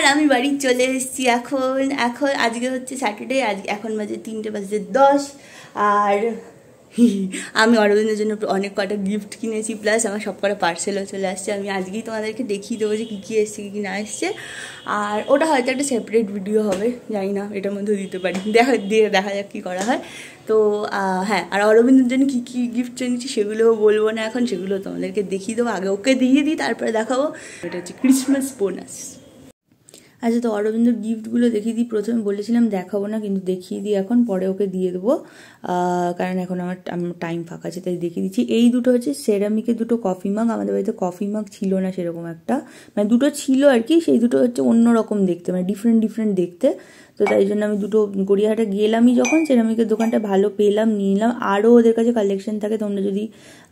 আমি বাড়ি চলে এসেছি এখন এখন আজকে হচ্ছে স্যাটারডে, আজকে এখন বাজে 3:10 আর আমি অরবিন্দের জন্য অনেক কটা গিফট কিনেছি, প্লাস আমার সব কটা পার্সেলও চলে আসছে। আমি আজকেই তোমাদেরকে দেখিয়ে দেবো যে কী কী এসছে কী কী না এসছে, আর ওটা হয়তো একটা সেপারেট ভিডিও হবে, জানি না এটার মধ্যে দিতে পারি, দেখা যাক কী করা হয়। তো হ্যাঁ, আর অরবিন্দের জন্য কী কী গিফট এনেছি সেগুলোও বলবো না এখন, সেগুলো তোমাদেরকে দেখিয়ে দেবো। আগে ওকে দিয়ে দিই তারপরে দেখাবো। এটা হচ্ছে ক্রিসমাস বোনাস। আচ্ছা, তো অরবিন্দর গিফটগুলো দেখিয়ে দিই। প্রথমে বলেছিলাম দেখাবো না, কিন্তু দেখিয়ে দিই এখন, পরে ওকে দিয়ে দেবো, কারণ এখন আমার টাইম ফাঁকা আছে, তাই দেখিয়ে দিচ্ছি। এই দুটো হচ্ছে সেরামিকের দুটো কফি মাগ। আমাদের বাড়িতে কফি মাগ ছিল না সেরকম একটা, মানে দুটো ছিল আর কি, সেই দুটো হচ্ছে অন্যরকম দেখতে, মানে ডিফারেন্ট দেখতে। তো তাই জন্য আমি দুটো গড়িয়াহাটে গেলামই যখন, সেরামিকের দোকানটা ভালো পেলাম, নিয়ে নিলাম। আরও ওদের কাছে কালেকশন থাকে, তোমরা যদি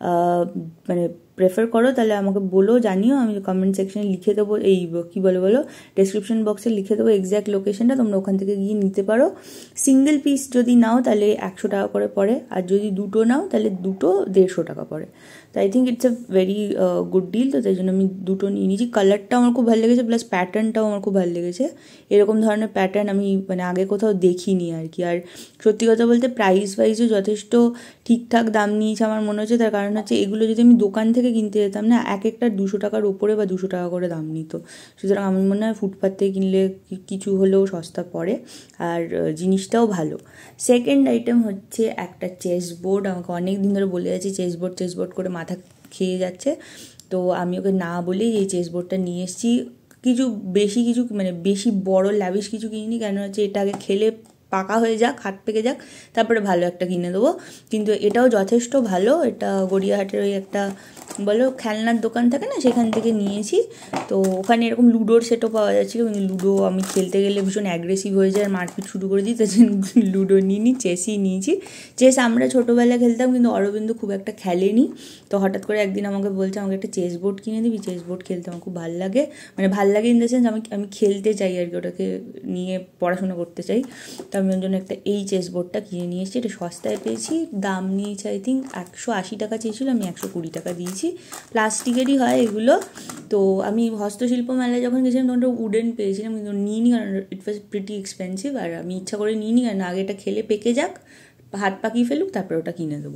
মানে প্রেফার করো তাহলে আমাকে বলো, জানিও, আমি কমেন্ট সেকশনে লিখে দেবো, এই কী বলো ডেসক্রিপশন বক্সে লিখে দেবো এক্স্যাক্ট লোকেশনটা, তোমরা ওখান থেকে গিয়ে নিতে পারো। সিঙ্গেল পিস যদি নাও তাহলে 100 টাকা করে পড়ে, আর যদি দুটো নাও তাহলে দুটো 150 টাকা পড়ে। তো I think it's a very good deal. তো তাই জন্য আমি দুটো নিয়ে নিয়েছি। কালারটাও আমার খুব ভালো লেগেছে, প্লাস প্যাটার্নটাও আমার খুব ভালো লেগেছে। এরকম ধরনের প্যাটার্ন আমি মানে আগে কোথাও দেখিনি আর কি। আর সত্যি কথা বলতে প্রাইস ওয়াইজও যথেষ্ট ঠিকঠাক দাম নিয়েছে আমার মনে হচ্ছে। তার কারণ হচ্ছে এগুলো যদি আমি দোকান থেকে কিনতে যেতাম না, এক একটা 200 টাকার ওপরে বা 200 টাকা করে দাম নিত। সুতরাং আমার মনে হয় ফুটপাথ থেকে কিনলে কিছু হলেও সস্তা পড়ে, আর জিনিসটাও ভালো। সেকেন্ড আইটেম হচ্ছে একটা চেস বোর্ড। আমাকে অনেক দিন ধরে বলে যাচ্ছে চেস বোর্ড করে মাথা খেয়ে যাচ্ছে, তো আমি ওকে না বলেই এই চেস বোর্ডটা নিয়ে এসেছি। কিছু মানে বেশি বড় ল্যাভিশ কিছু কিনিনি, কেন হচ্ছে এটা আগে খেলে পাকা হয়ে যাক, হাত পেকে যাক, তারপরে ভালো একটা কিনে দেবো। কিন্তু এটাও যথেষ্ট ভালো। এটা গড়িয়াহাটের ওই একটা বলো খেলনার দোকান থাকে না, সেখান থেকে নিয়েছি। তো ওখানে এরকম লুডোর সেটও পাওয়া যাচ্ছিলো, কিন্তু লুডো আমি খেলতে গেলে ভীষণ অ্যাগ্রেসিভ হয়ে যায় আর মারপিট শুরু করে দিই, তাই লুডো নিইনি, চেসই নিয়েছি। চেস আমরা ছোটোবেলায় খেলতাম, কিন্তু অরবিন্দ খুব একটা খেলেনি। তো হঠাৎ করে একদিন আমাকে বলছে আমাকে একটা চেস বোর্ড কিনে দিবি, চেস বোর্ড খেলতে আমার খুব ভালো লাগে, মানে ভালো লাগে ইন দ্য সেন্স আমি খেলতে চাই আর কি, ওটাকে নিয়ে পড়াশোনা করতে চাই। তো আমি ওর জন্য একটা এই চেস বোর্ডটা কিনে নিয়ে এসেছি। এটা সস্তায় পেয়েছি, দাম নিয়েছে আই থিঙ্ক 180 টাকা চেয়েছিল, আমি 120 টাকা দিয়েছি। প্লাস্টিকেরই হয় এগুলো। তো আমি হস্তশিল্প মেলায় যখন গেছিলাম তখন ওটা উডেন পেয়েছিলাম, কিন্তু নিইনি, কারণ ইট ওয়াজ প্রিটি এক্সপেন্সিভ। আর আমি ইচ্ছা করে নিইনি, কারণ আগে এটা খেলে পেকে যাক, হাত পাকিয়ে ফেলুক, তারপরে ওটা কিনে দেবো।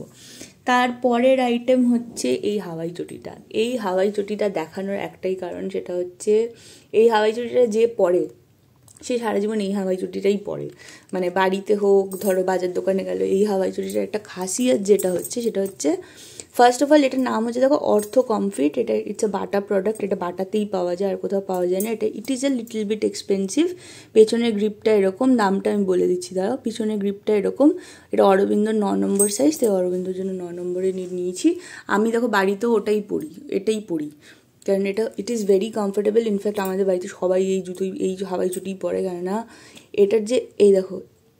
তারপরের আইটেম হচ্ছে এই হাওয়াই চটিটা। এই হাওয়াই চটিটা দেখানোর একটাই কারণ, সেটা হচ্ছে এই হাওয়াই চটিটা যে পরে সে সারা জীবন এই হাওয়াই চটিটাই পরে। মানে বাড়িতে হোক, ধরো বাজার দোকানে গেল, এই হাওয়াই চটিটার একটা খাসিয়ত যেটা হচ্ছে সেটা হচ্ছে ফার্স্ট অফ অল এটার নাম হচ্ছে দেখো অর্থো কমফিট। এটা ইটস এ বাটা প্রোডাক্ট, এটা বাটাতেই পাওয়া যায়, আর কোথাও পাওয়া যায় না। এটা it is a little bit expensive. পেছনের গ্রিপটা এরকম, দামটা আমি বলে দিচ্ছি দাঁড়াও। পিছনের গ্রিপটা এরকম, এটা অরবিন্দর 9 নম্বর সাইজ, তাই অরবিন্দর জন্য 9 নম্বরে নিয়েছি। আমি দেখো বাড়িতেও এটাই পরি, কারণ এটা it is very comfortable. In fact আমাদের বাড়িতে সবাই এই হাওয়াই চটিই পরে, কেননা এটার যে এই দেখো,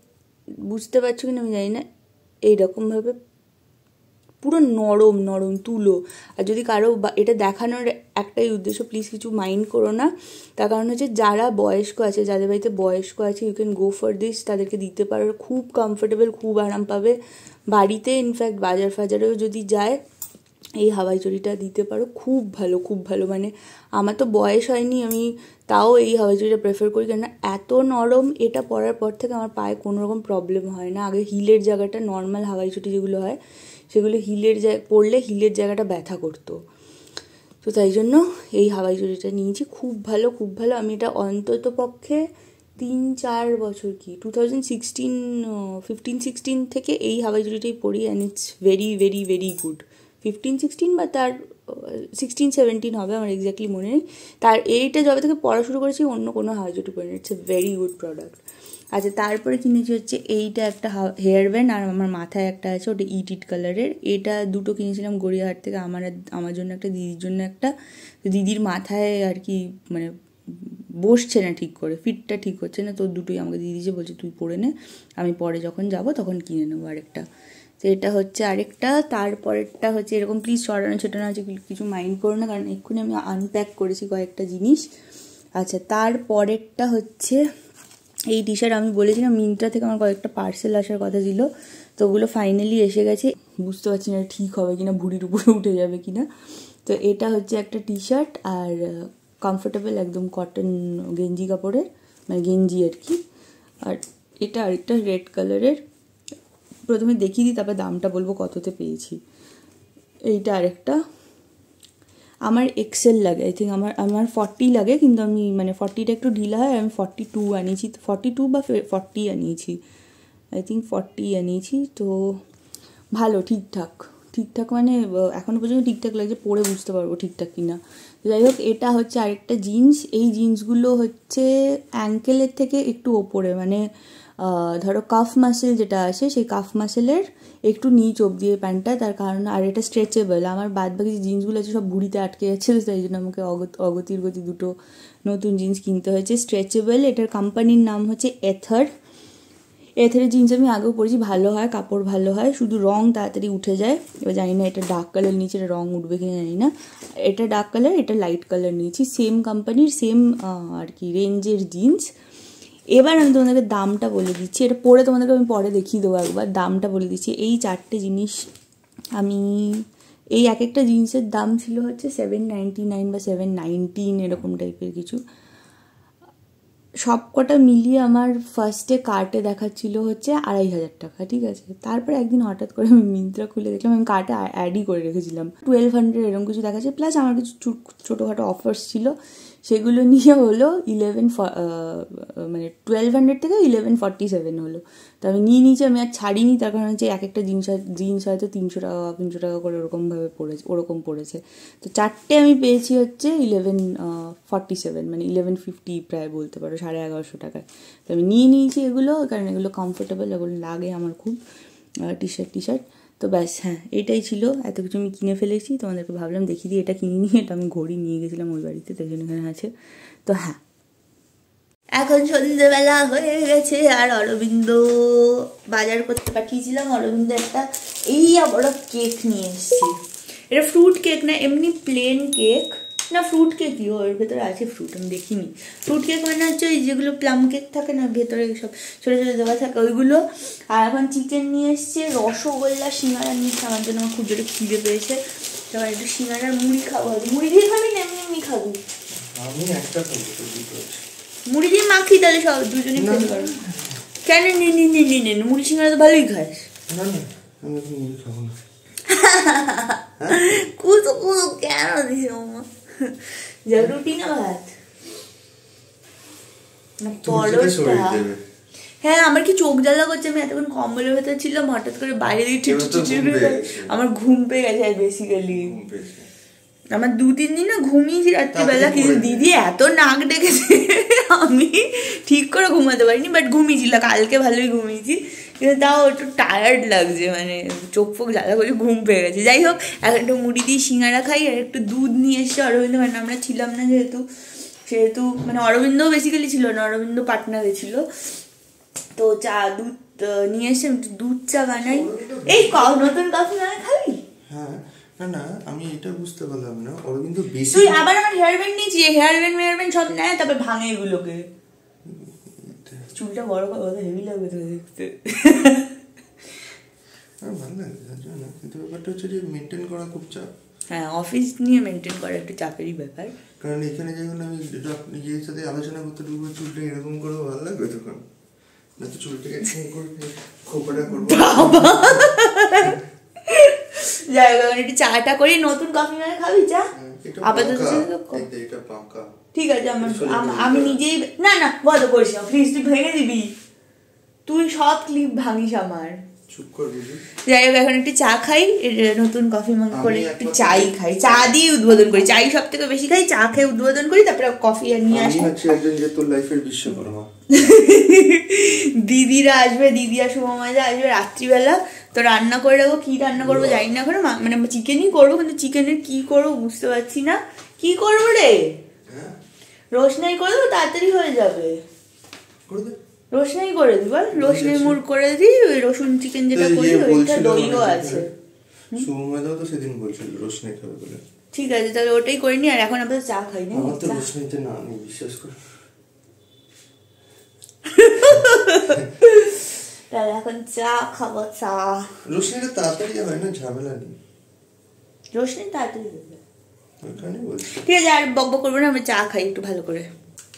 বুঝতে পারছো কিনা আমি জানি না, এইরকমভাবে পুরো নরম তুলো। আর যদি কারো এটা দেখানোর একটাই উদ্দেশ্য, প্লিজ কিছু মাইন্ড করো না, তার কারণ হচ্ছে যারা বয়স্ক আছে, যাদের বাড়িতে বয়স্ক আছে, you can go for this, তাদেরকে দিতে পারো। খুব কমফোর্টেবল, খুব আরাম পাবে বাড়িতে। ইনফ্যাক্ট বাজার ফাজারেও যদি যায় এই হাওয়াই চটিটা দিতে পারো, খুব ভালো। মানে আমার তো বয়স হয়নি, আমি তাও এই হাওয়াই চটিটা প্রেফার করি, কেননা এত নরম। এটা পরার পর থেকে আমার পায়ে কোনো রকম প্রবলেম হয় না। আগে হিলের জায়গাটা, নর্মাল হাওয়াই চটি যেগুলো হয় সেগুলো পরলে হিলের জায়গাটা ব্যথা করতো। তো তাই জন্য এই হাওয়াই চটিটা নিয়েছি, খুব ভালো। আমি এটা অন্তত পক্ষে 3-4 বছর, কি 2015-16 থেকে এই হাওয়াই চটিটাই পরি, অ্যান্ড ইটস ভেরি গুড। 15-16 বা তার 16-17 হবে, আমার এক্স্যাক্টলি মনে নেই। তার এইটা যবে থেকে পড়া শুরু করেছি অন্য কোনো হাওয়াই চটি পরি না। It's a very good product. আচ্ছা, তারপরে কিনেছি হচ্ছে এইটা একটা হেয়ার ব্যান্ড, আর আমার মাথায় একটা আছে, ওটা ইট কালারের। এটা দুটো কিনেছিলাম গড়িয়াহাট থেকে, আমার জন্য একটা, দিদির জন্য একটা। তো দিদির মাথায় আর কি মানে বসছে না ঠিক করে, ফিটটা ঠিক হচ্ছে না, তো দুটোই আমাকে দিদি যে বলছে তুই পরে নে, আমি পরে যখন যাব তখন কিনে নেবো আরেকটা। তো এটা হচ্ছে আরেকটা। তারপরেরটা হচ্ছে এরকম, প্লিজ সরানো ছোটানো আছে কিছু মাইন্ড করো না, কারণ এক্ষুনি আমি আনপ্যাক করেছি কয়েকটা জিনিস। আচ্ছা, তারপরেরটা হচ্ছে এই টি শার্ট। আমি বলেছিলাম মিন্ত্রা থেকে আমার কয়েকটা পার্সেল আসার কথা ছিল, তো ওগুলো ফাইনালি এসে গেছে। বুঝতে পারছি না ঠিক হবে কিনা, ভুঁড়ির উপরে উঠে যাবে কিনা। তো এটা হচ্ছে একটা টি শার্ট, আর কমফোর্টেবল একদম কটন গেঞ্জি কাপড়ের, মানে গেঞ্জি আর কি। আর এটা আরেকটা রেড কালারের, প্রথমে দেখিয়ে দিই তারপর দামটা বলবো কততে পেয়েছি। এইটা আরেকটা, আমার এক্সেল লাগে, আই থিঙ্ক আমার 40 লাগে, কিন্তু আমি মানে 40টা একটু ঢিলা হয়, আমি 42 আনিয়েছি, 42 বা 40 আনিয়েছি, আই থিঙ্ক 40 আনিয়েছি। তো ভালো, ঠিকঠাক মানে এখনও পর্যন্ত ঠিকঠাক লাগছে, পরে বুঝতে পারবো ঠিকঠাক কিনা। যাই হোক, এটা হচ্ছে আরেকটা জিন্স। এই জিন্সগুলো হচ্ছে অ্যাঙ্কেলের থেকে একটু ওপরে, মানে ধরো কাফ মাসেল যেটা আছে সেই কাফ মাসেলের একটু নিচ অবধি এই প্যান্টটা, তার কারণ আর এটা স্ট্রেচেবল। আমার বাদ বাকি যে জিন্সগুলো আছে সব ভুঁড়িতে আটকে যাচ্ছে, তো তাই জন্য আমাকে অগতির গতি দুটো নতুন জিন্স কিনতে হয়েছে স্ট্রেচেবল। এটার কোম্পানির নাম হচ্ছে এথারের জিন্স আমি আগেও পরেছি, ভালো হয়, কাপড় ভালো হয়, শুধু রং তাড়াতাড়ি উঠে যায়। এবার জানি না এটা ডার্ক কালার নিচে রং উঠবে কিনা জানি না। এটা ডার্ক কালার, এটা লাইট কালার নিয়েছি, সেম কোম্পানির সেম আর কি রেঞ্জের জিন্স। এবার আমি তোমাদেরকে দামটা বলে দিচ্ছি, এটা পরে তোমাদেরকে আমি পরে দেখিয়ে দেবো একবার, দামটা বলে দিচ্ছি। এই 4টে জিনিস আমি, এই এক একটা জিন্সের দাম ছিল হচ্ছে 799 বা 719 এরকম টাইপের কিছু। সব কটা মিলিয়ে আমার ফার্স্টে কার্টে দেখাচ্ছিল হচ্ছে 2500 টাকা, ঠিক আছে। তারপরে একদিন হঠাৎ করে আমি মিন্ত্রা খুলে দেখলাম, আমি কার্টে অ্যাডই করে রেখেছিলাম, 1200 এরকম কিছু দেখাচ্ছে, প্লাস আমার কিছু ছোটোখাটো অফার্স ছিল, সেগুলো নিয়ে হলো 1200 থেকে 1147 হলো। তো আমি নিয়ে নিয়েছি, আমি আর ছাড়িনি, তার কারণ হচ্ছে এক একটা জিন্স হয়তো 300 টাকা করে ওরকম পড়েছে। তো 4টে আমি পেয়েছি হচ্ছে 1147, মানে 1150 প্রায় বলতে পারো, 1150 টাকায়। তো আমি নিয়ে নিয়েছি এগুলো, কারণ এগুলো কমফোর্টেবল, এগুলো লাগে আমার খুব, টি শার্ট। তো ব্যাস, হ্যাঁ এটাই ছিল, এত কিছু আমি কিনে ফেলেছি, তোমাদেরকে ভাবলাম দেখিয়ে দিই। এটা কিনে নিয়ে, এটা আমি ঘড়ি নিয়ে গেছিলাম ওই বাড়িতে, তাই জন্য এখানে আছে। তো হ্যাঁ, এখন সন্ধ্যেবেলা হয়ে গেছে, আর অরবিন্দ বাজার করতে পাঠিয়েছিলাম। অরবিন্দ একটা বড় কেক নিয়ে এসেছি। এটা ফ্রুট কেক না, এমনি প্লেন কেক না, ফ্রুট কেকই, ওর ভেতরে আছে ফ্রুট, আমি দেখিনি। ফ্রুট কেক মানে হচ্ছে ওই যেগুলো প্লাম কেক থাকে না, ভেতরে সব ছোটো ছোটো দেওয়া থাকে ওইগুলো। আর এখন চিকেন নিয়ে এসছে, রসগোল্লা, সিঙ্গাড়া নিয়ে এসছে, আমার জন্য আমার খুব জোরে খিদে পেয়েছে। এবার একটু সিঙ্গাড়ার মুড়ি খাবো, মুড়ি দিয়ে খাবি না এমনি খাবি? আমি একটা মুড়ি দিয়ে মাখি, তাহলে সব দুজনে খেতে পারো। কেন নেন মুড়ি সিঙ্গাড়া তো ভালোই খাস। না না, আমি মুড়ি খাবো না। কুতো কেন দিস মামা? যা রুটি না ভাত না পরোটা? হ্যাঁ, আমার কি চোখ জ্বালা করছে, আমি এতক্ষণ কম্বলের ভেতরে ছিলাম, হঠাৎ করে বাইরে দিয়ে আমার ঘুম পেয়ে গেছে। আর বেসিক্যালি আমার 2-3 দিন না ঘুমিয়েছি রাত্রিবেলা, কিন্তু দিদি এত নাক ডেকেছে আমি ঠিক করে ঘুমাতে পারিনি, বাট ঘুমিয়েছিল, কালকে ভালোই ঘুমিয়েছি, কিন্তু তাও একটু টায়ার্ড লাগছে, মানে চোখ ফোক জ্বালা করে ঘুম পেয়ে গেছে। যাই হোক, এখন একটু মুড়ি দিয়ে সিঙ্গাড়া খাই, আর একটু দুধ নিয়ে এসছে অরবিন্দ, মানে আমরা ছিলাম না সেহেতু মানে অরবিন্দও বেসিক্যালি ছিল না, অরবিন্দ পাটনা গেছিলো, তো দুধ নিয়ে এসে দুধ চা বানাই। এই নতুন কফি বানাই খাবি? হ্যাঁ, না আমি এটা বুঝতে পারলাম না, অরবিন্দ বেশি তুই আবার আমার হেয়ার ব্যান্ড নিয়েছি, হেয়ার ব্যান্ড সব নেয়, তারপর ভাঙে এগুলোকে। চুলটা বড় কথা হেভি লাগবে তোকে দেখতে। ভালো লাগে তার জন্য, কিন্তু ব্যাপারটা হচ্ছে যে মেনটেন করা খুব চাপ। হ্যাঁ, অফিস নিয়ে মেনটেন করা একটু চাপেরই ব্যাপার, কারণ এখানে যখন আমি নিজের সাথে আলোচনা করতে ঢুকবো, চুলটা এরকম করে ভালো লাগবে তখন, না তো চুলটাকে খোপাটা করবো। যাই হোক, একটু চাটা করি, নতুন কফি মানে খাবি চা? আপাতত ঠিক আছে, আমি নিজেই না বন্ধ করিস না প্লিজ, তুই ভেঙে দিবি, তুই সব ক্লিপ ভাঙিস আমার। যাই হোক, এখন একটু চা খাই, নতুন কফি মগ করে একটু চাই খাই, চা দিয়ে উদ্বোধন করি, চাই সব থেকে বেশি খাই, চা খেয়ে উদ্বোধন করি, তারপরে কফি আর নিয়ে আসি। দিদিরা আসবে, দিদি আর শুভময়দা আসবে রাত্রিবেলা, তো রান্না করে রাখবো, কি রান্না করবো জানি না এখনো, মানে চিকেনই করবো, কিন্তু চিকেনের কি করবো বুঝতে পারছি না। কি করবো রে? রোশনাই করে দেবো, তাড়াতাড়ি হয়ে যাবে। রোশনাই করে দিই, বল রোশনাই মুড় করে দিই, ওই রসুন চিকেন যেটা করি ওইটা, দইও আছে। সুময়দাও তো সেদিন বলছিল রোশনাই খাবে বলে। ঠিক আছে, তাহলে ওটাই করে নি, আর এখন আপাতত চা খাই না। আমার তো রোশনাইতে না, আমি বিশ্বাস করি। তাহলে এখন চা খাবো, চা। রোশনাইটা তাড়াতাড়ি হয় না, ঝামেলা নেই। রোশনাই তাড়াতাড়ি হবে, ঠিক আছে, আর বক বক করবো না, আমরা চা খাই একটু ভালো করে।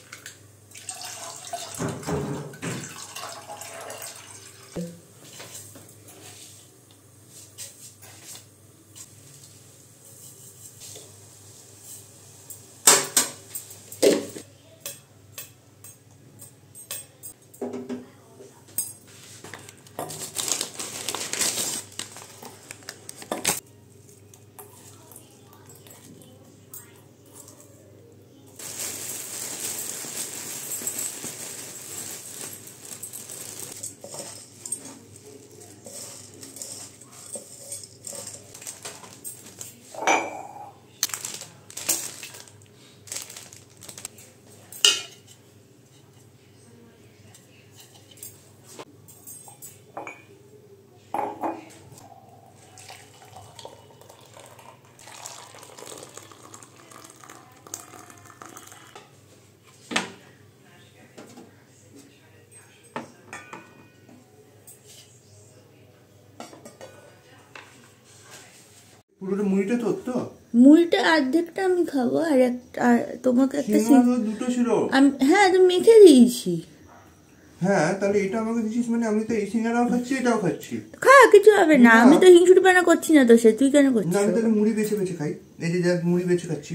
পুরোটা মুড়িটা তোর তো? মুড়িটা অর্ধেকটা আমি খাবো, আর একটা তোমাকে একটা দুটো ছিল। হ্যাঁ তুমি মেখে দিয়েছি। হ্যাঁ তাহলে এটা আমাকে দিছিস মানে আমি তো এই সিঙ্গারাও খাচ্ছি এটাও খাচ্ছি। খা, কিছু হবে না, আমি তো হিংসুটি পানা করছি না তো, সে তুই কেন করছিস? আমি তাহলে মুড়ি বেছে বেছে খাই, এই যে মুড়ি বেছে খাচ্ছি।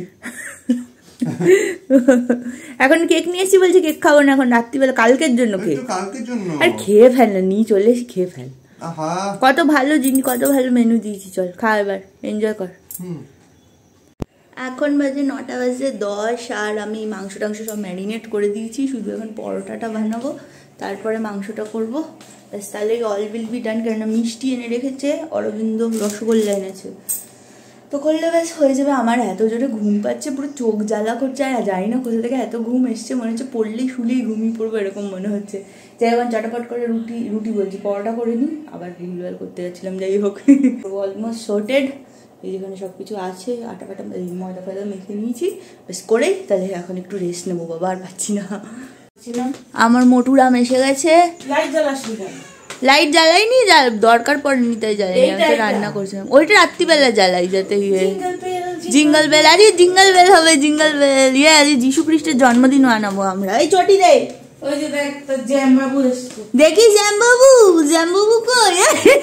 এখন কেক নিয়ে এসেছি, বলছি কেক খাবো না এখন রাত্রিবেলা, কালকের জন্য কেক। কালকের জন্য? আর খেয়ে ফেল না, নিয়ে চলে এসে খেয়ে ফেল। কত ভালো জিনিস, কত ভালো মেনু দিয়েছি, চল খা এবার, এনজয় কর। এখন বাজে 9:10, আর আমি মাংস টাংস সব ম্যারিনেট করে দিয়েছি, শুধু এখন পরোটাটা বানাবো, তারপরে মাংসটা করবো, ব্যাস তাহলে অল উইল বি ডান। কেননা মিষ্টি এনে রেখেছে, অরবিন্দ রসগোল্লা এনেছে, তো করলে ব্যাস হয়ে যাবে। আমার এত জোরে ঘুম পাচ্ছে, পুরো চোখ জ্বালা করছে, আর জানি না কোথা থেকে এত ঘুম এসছে, মনে হচ্ছে পড়লেই শুলেই ঘুমিয়ে পড়বো এরকম মনে হচ্ছে। যাই এখন চটাপট করে রুটি বলছি পরোটা করে নিই, আবার রিভিউয়াল করতে যাচ্ছিলাম, যাই হোক অলমোস্ট সর্টেড। এই যেখানে সব কিছু আছে, আটা ফাটা ময়দা ফয়দা মেখে নিয়েছি, বেশ করেই তাহলে এখন একটু রেস্ট নেবো, বাবা আর পাচ্ছি না। আমার মোটুরাম এসে গেছে। লাইট জ্বালাইনি, দরকার পড়েনি তাই জ্বালাইনি, আমি তো রান্না করছিলাম। ওইটা রাত্রিবেলা জ্বালাই যাতে জিঙ্গল বেল, আরে জিঙ্গল বেল হবে, জিঙ্গল বেল, ইয়ে আরে যিশু খ্রিস্টের জন্মদিন মানাবো আমরা। এই চটি দে, দেখি জ্যামবাবু কই?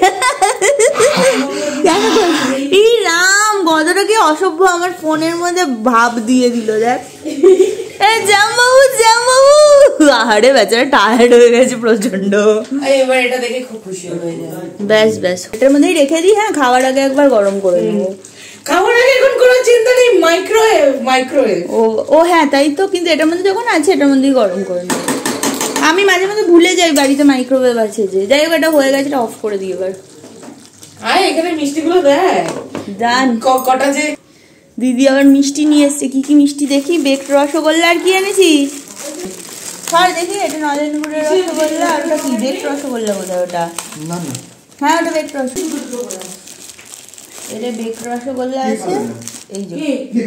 এই রাম, গদটাকে অসভ্য আমার ফোনের মধ্যে ভাব দিয়ে দিল, দেখ জ্যামবাবু। আহারে বেচারা টায়ার্ড হয়ে গেছে প্রচন্ড। এবার এটা দেখে খুব খুশি হয়ে যায়। ব্যাস এটার মধ্যেই রেখে দিই। হ্যাঁ, খাওয়ার আগে একবার গরম করে নেবো। খাওয়ার আগে এখন কোনো চিন্তা নেই, মাইক্রোওয়েভ। ও হ্যাঁ তাই তো, কিন্তু এটার মধ্যে যখন আছে এটার মধ্যেই গরম করে নেবো। আমি মাঝে মাঝে ভুলে যাই বাড়িতে মাইক্রোওয়েভ আছে যে। যাই হোক, এটা হয়ে গেছে, এটা অফ করে দিই এবার। আয় এখানে মিষ্টিগুলো দেখ, জান কটা যে দিদি আবার মিষ্টি নিয়ে এসছে। কি মিষ্টি দেখি? বেকড রসগোল্লা। আর কি এনেছিস? সর দেখি, এটা নলেনগুড়ের রসগোল্লা, আর ওটা কি বেকড রসগোল্লা বোধহয় ওটা। হ্যাঁ ওটা বেকড রসগোল্লা, এটা বেকড রসগোল্লা আছে। এই যে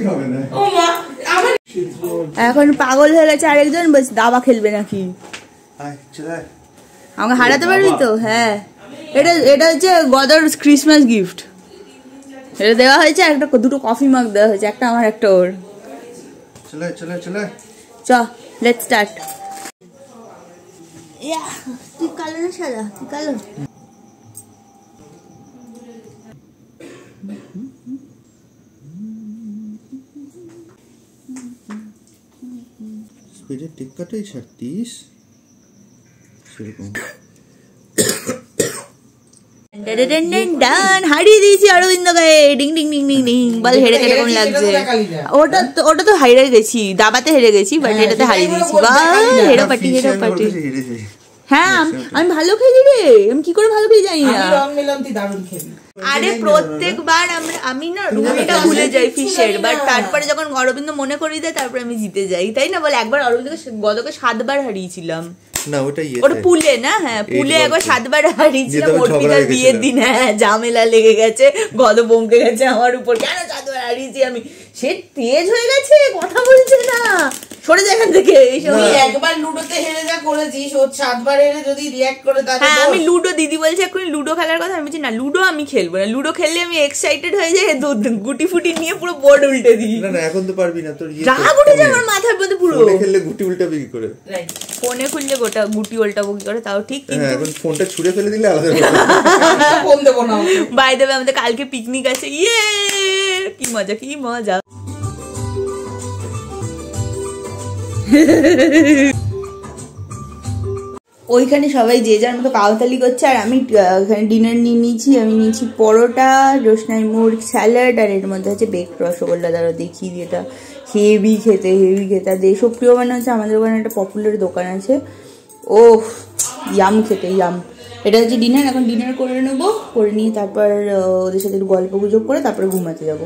এখন পাগল হয়ে গেছে আরেকজন, বলছে দাবা খেলবে নাকি, আমাকে হারাতে পারবি তো? হ্যাঁ, এটা হচ্ছে গদর ক্রিসমাস গিফট। এটা দেওয়া হয়েছে, একটা দুটো কফি মাগ দেওয়া হয়েছে, একটা আমার একটা ওর। চ লেটস স্টার্ট। তুই কালো না সাদা? তুই কালো। স্পিডের টিক্কাটাই ছাড়তিস সেরকম। হারিয়ে দিয়েছি অরবিন্দকে, ding ding ding ding ding. বল হেরে কিরকম লাগছে? ওটা তো হারিয়ে গেছি, দাবাতে হেরে গেছি, বাট এটাতে হারিয়ে দিয়েছি। হেরো পাটি। হ্যাঁ আমি ভালো খেলি রে, আমি কি করে ভালো খেলি জানি না। আরে প্রত্যেকবার আমি না রুটিটা ভুলে যাই ফিশের, বাট তারপরে যখন অরবিন্দ মনে করিয়ে দেয় তারপরে আমি জিতে যাই, তাই না? বলে একবার অরবিন্দকে গতকে 7 বার হারিয়েছিলাম। না ওটা ওটা পুলে না, হ্যাঁ পুলে একবার 7 বার হারিয়েছিলাম। অর্পিতার বিয়ের দিন, হ্যাঁ ঝামেলা লেগে গেছে, গদ বমকে গেছে আমার উপর, কেন 7 বার হারিয়েছি আমি। সে তেজ হয়ে গেছে, কথা বলছে না। সরে যায় এখান থেকে এইসব। তুই একবার লুডোতে হেরে যা করেছিস, ও 7 বার হেরে যদি রিঅ্যাক্ট করে তাহলে হ্যাঁ আমি লুডো, দিদি বলছে এখন লুডো খেলার কথা, আমি বলছি না লুডো আমি খেলবো না, লুডো খেললে আমি এক্সাইটেড হয়ে যাই, গুটি ফুটি নিয়ে পুরো বোর্ড উল্টে দিই। না এখন তো পারবি না, তোর রাগ উঠে যায় আমার মাথার মধ্যে পুরো। ফোনে খেললে গুটি উল্টাবি কি করে? ফোনে খুললে গোটা গুটি উল্টাবো কি করে তাও ঠিক, কিন্তু এখন ফোনটা ছুঁড়ে ফেলে দিলে আলাদা ফোন দেবো না। বাই দেবে আমাদের কালকে পিকনিক আছে, ইয়ে কি মজা কি মজা। ওইখানে সবাই যে যার মতো কাউতালি করছে, আর আমি ওখানে ডিনার নিয়ে নিয়েছি। আমি নিয়েছি পরোটা, রোশনাই মুড়, স্যালাড, আর এর মধ্যে হচ্ছে বেকড রসগোল্লা। দ্বারা দেখিয়ে দিয়ে, এটা হেভি খেতে আর দেশপ্রিয় মানে হচ্ছে আমাদের ওখানে একটা পপুলার দোকান আছে, ও ইয়াম খেতে ইয়াম। এটা হচ্ছে ডিনার, এখন ডিনার করে নেবো, করে নিয়ে তারপর ওদের সাথে একটু গল্প গুজব করে তারপরে ঘুমাতে যাবো।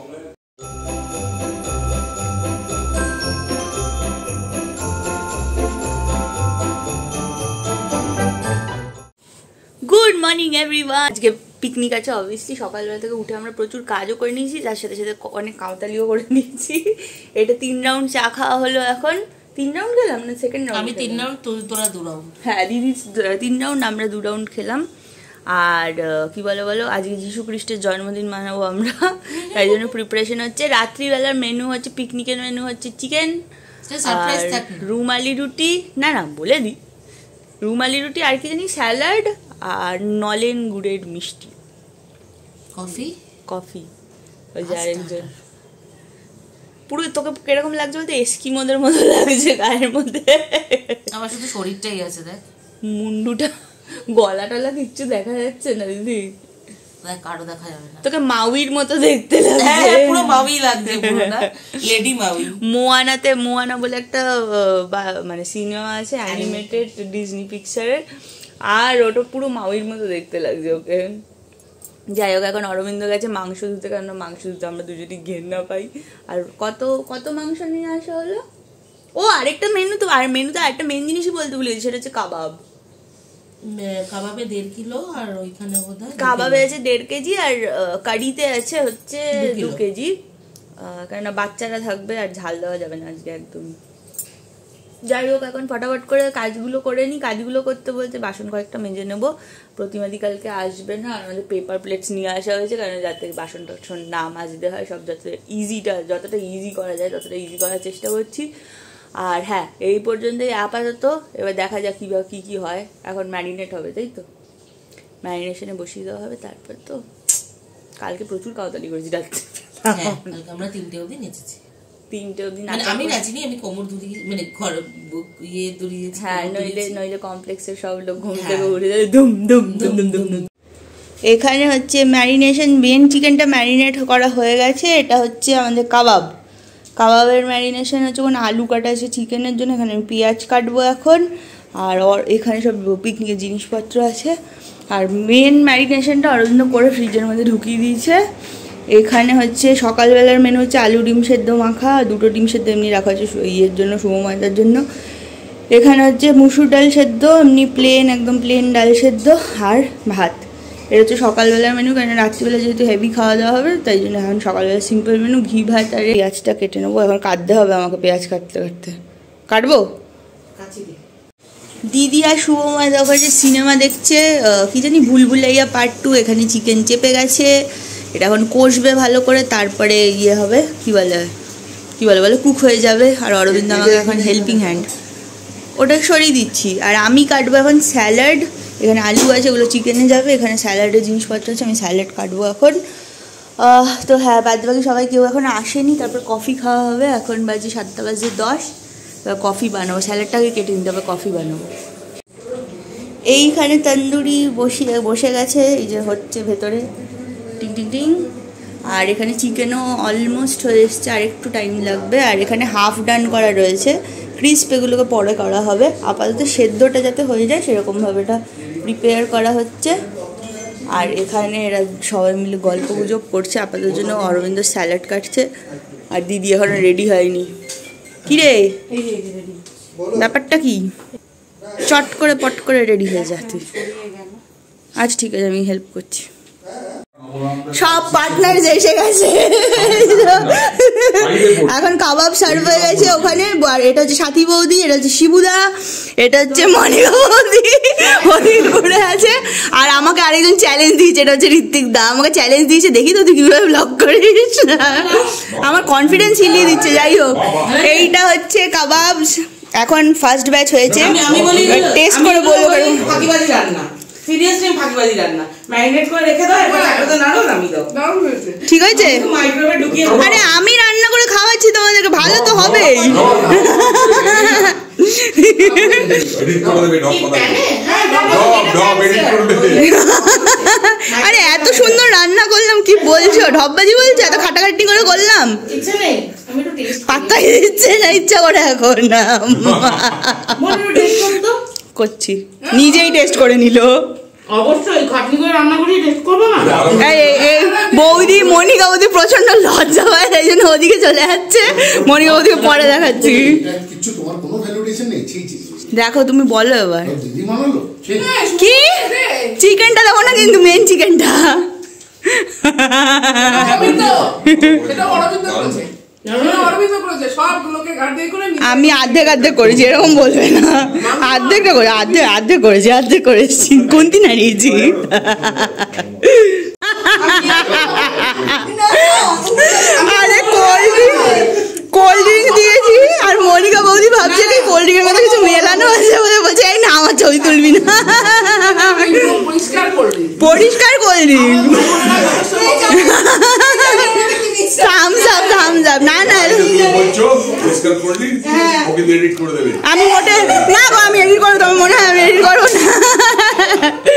Good morning everyone. আজকে পিকনিক আছে অবভিয়াসলি, সকালবেলা থেকে উঠে আমরা প্রচুর কাজও করে নিয়েছি, তার সাথে সাথে অনেক কাউতালিও করে নিয়েছি। এটা 3 রাউন্ড চা খাওয়া হলো, এখন 3 রাউন্ড খেলাম না সেকেন্ড রাউন্ড? আমি 3 রাউন্ড, তোরা 2 রাউন্ড। হ্যাঁ দিদি 3 রাউন্ড, আমরা 2 রাউন্ড খেলাম। আর কি বলো আজকে যীশু খ্রিস্টের জন্মদিন মানাবো আমরা, তাই জন্য প্রিপারেশন হচ্ছে। রাত্রিবেলার মেনু হচ্ছে, পিকনিকের মেনু হচ্ছে চিকেন, রুমালি রুটি, না বলে দিই, রুমালি রুটি আর কি জানি, স্যালাড, আর নলেন গুড়ের মিষ্টি, কফি। ওই যে আরেকজন পুরো, তোকে কিরকম লাগছে বলতে এস্কিমোদের মতো লাগছে গায়ের মধ্যে। আমার শুধু শরীরটাই আছে, দেখ মুন্ডুটা, গলা টলা কিচ্ছু দেখা যাচ্ছে না দিদি, কারো দেখা যাবে না। তোকে মাউইর মতো দেখতে লাগছে, পুরো মাউই লাগছে, পুরো না লেডি মাউই। মোয়ানা বলে একটা মানে সিনেমা আছে অ্যানিমেটেড ডিজনি পিকচারের, আর ওটা পুরো মাউইর মতো দেখতে লাগছে ওকে। যাই হোক, এখন অরবিন্দ গেছে মাংস ধুতে, কারণ মাংস ধুতে আমরা দুজনই ঘেন্না পাই। আর কত মাংস নিয়ে আসা হলো। ও আরেকটা মেনু তো, আর মেনুতে আরেকটা মেন জিনিসই বলতে ভুলেছি, সেটা হচ্ছে কাবাব। কাবাবে 1.5 কিলো, আর ওইখানে বোধহয় কাবাবে আছে 1.5 কেজি, আর কারিতে আছে হচ্ছে 2 কেজি, কেননা বাচ্চারা থাকবে আর ঝাল দেওয়া যাবে না আজকে একদম। যাই হোক, এখন ফটাফট করে কাজগুলো করে নিই। কাজগুলো করতে বলতে বাসন কয়েকটা মেজে নেবো, প্রতিমাদি কালকে আসবে না, আর আমাদের পেপার প্লেটস নিয়ে আসা হয়েছে, কারণ যাতে বাসন টাসন না মাজতে হয়, সব যতটা ইজি করা যায় ততটা ইজি করার চেষ্টা করছি। আর হ্যাঁ, এই পর্যন্তই আপাতত, এবার দেখা যাক কি হয়। এখন ম্যারিনেট হবে, তাই তো, ম্যারিনেশনে বসিয়ে দেওয়া হবে, তারপর তো কালকে প্রচুর কাউতালি করেছি রাত্রে। আমরা 3টে অবধি নেচেছি, 3টে অবধি আমি নাচিনি, আমি কোমর দুলিয়ে, মানে ঘর দুলিয়েছি। হ্যাঁ, নইলে কমপ্লেক্সের সব লোক ঘুম থেকে উঠে যায় দুম দুম দুম দুম দুম দুম। এখানে হচ্ছে ম্যারিনেশন, মেন চিকেনটা ম্যারিনেট করা হয়ে গেছে। এটা হচ্ছে আমাদের কাবাবের ম্যারিনেশন হচ্ছে, কোনো আলু কাটা আছে চিকেনের জন্য, এখানে আমি পেঁয়াজ কাটবো এখন, আর এখানে সব পিকনিকের জিনিসপত্র আছে। আর মেন ম্যারিনেশনটা অরবিন্দ করে ফ্রিজের মধ্যে ঢুকিয়ে দিয়েছে। এখানে হচ্ছে সকালবেলার মেনু হচ্ছে আলু ডিম সেদ্ধ মাখা, 2টো ডিম সেদ্ধ এমনি রাখা হচ্ছে ইয়ের জন্য, শুভময়দার জন্য। এখানে হচ্ছে মুসুর ডাল সেদ্ধ, এমনি একদম প্লেন ডাল সেদ্ধ, আর ভাত। এটা হচ্ছে সকালবেলার মেনু, কারণ রাত্রিবেলা যেহেতু হেভি খাওয়া দাওয়া হবে, তাই জন্য এখন সকালবেলা সিম্পল মেনু, ঘি ভাত। আর পেঁয়াজটা কেটে নেবো, এখন কাটতে হবে আমাকে, পেঁয়াজ কাটবো। দিদি আর শুভময় দেখো যে সিনেমা দেখছে, কি জানি ভুলভুলাইয়া পার্ট 2। এখানে চিকেন চেপে গেছে, এটা এখন কষবে ভালো করে, তারপরে ইয়ে হবে, কি বলে কুক হয়ে যাবে। আর অরবিন্দ আমাকে এখন হেল্পিং হ্যান্ড, ওটা সরিয়ে দিচ্ছি। আর আমি কাটবো এখন স্যালাড, এখানে আলু আছে, ওগুলো চিকেনে যাবে, এখানে স্যালাডের জিনিসপত্র আছে, আমি স্যালাড কাটবো এখন। তো হ্যাঁ, বাকি সবাই কেউ এখন আসেনি, তারপর কফি খাওয়া হবে। এখন বাজে 7:10, কফি বানাবো, স্যালাডটাকে কেটে নিতে হবে, কফি বানাবো। এইখানে তন্দুরি বসে গেছে, এই যে হচ্ছে ভেতরে টিং টিং টিং। আর এখানে চিকেনও অলমোস্ট হয়ে এসছে, আর একটু টাইম লাগবে। আর এখানে হাফ ডান করা রয়েছে, ক্রিস্প এগুলোকে পরে করা হবে। আপাতত সেদ্ধটা যাতে হয়ে যায় সেরকমভাবে এটা প্রিপেয়ার করা হচ্ছে। আর এখানে এরা সবাই মিলে গল্প গুজব করছে। আপাতত জন্য অরবিন্দ স্যালাড কাটছে, আর দিদি এখনো রেডি হয়নি। কি রে, ব্যাপারটা কি? চট করে পট করে রেডি হয়ে যা তুই। আচ্ছা ঠিক আছে, আমি হেল্প করছি। সব পার্টনার এসে গেছে এখন কাবাব সার্ভ হয়ে গেছে ওখানে। আর এটা হচ্ছে সাথী বৌদি, এটা হচ্ছে শিবুদা, এটা হচ্ছে মনিকা বৌদি ওদিন ঘুরে আছে। আর আমাকে আরেকজন চ্যালেঞ্জ দিয়েছে, এটা হচ্ছে ঋত্বিক দা আমাকে চ্যালেঞ্জ দিয়েছে, দেখি তো তুই কিভাবে ব্লগ করিস। আমার কনফিডেন্স হিলিয়ে দিচ্ছে। যাই হোক, এইটা হচ্ছে কাবাব, এখন ফার্স্ট ব্যাচ হয়েছে, টেস্ট করে বলবো। ফাঁকিবাজি রান্না, সিরিয়াসলি ফাঁকিবাজি রান্না, ম্যারিনেট করে রেখে দাও, এবার একসাথে নাড়ো, নামিয়ে দাও। দারুণ হয়েছে, ঠিক হয়েছে। মাইক্রোওয়েভে ঢুকিয়ে দাও। আরে আমি রান্না করে খাওয়াচ্ছি তোমাদেরকে, ভালো তো হবেই। আরে এত সুন্দর রান্না করলাম, কি বলছো, ঢপবাজি বলছো, এত খাটাখাটি করে করলাম, ইচ্ছে নেই, আমি একটু টেস্ট পাত্তাই দিচ্ছে না, ইচ্ছা করে এখন করছি, নিজেই টেস্ট করে নিল। অবশ্যই খাটনি করে রান্না করে টেস্ট করবো না। বৌদি মনিকা বৌদি প্রচন্ড লজ্জা হয়, এই জন্য ওদিকে চলে যাচ্ছে, মনিকা বৌদিকে পরে দেখাচ্ছি। দেখো তুমি বলো এবার কি চিকেনটা দেবো না, কিন্তু মেন চিকেনটা আমি অর্ধেক অর্ধেক করেছি, এরকম বলবে না, অর্ধেকটা করে অর্ধেক করেছি, কোনটি নাড়িয়েছি। আরে কোল্ড ড্রিঙ্ক দিয়েছি, আর মনিকা বৌদি ভাবছে কি কোল্ড ড্রিঙ্কের মধ্যে কিছু মেলানো আছে, বলছে এই না আমার ছবি তুলবি না। পরিষ্কার কোল্ড ড্রিঙ্ক, থামস আপ, না আমি মোটে না, আমি এডিট করবো, তোমার মনে হয় আমি এডিট করবো না।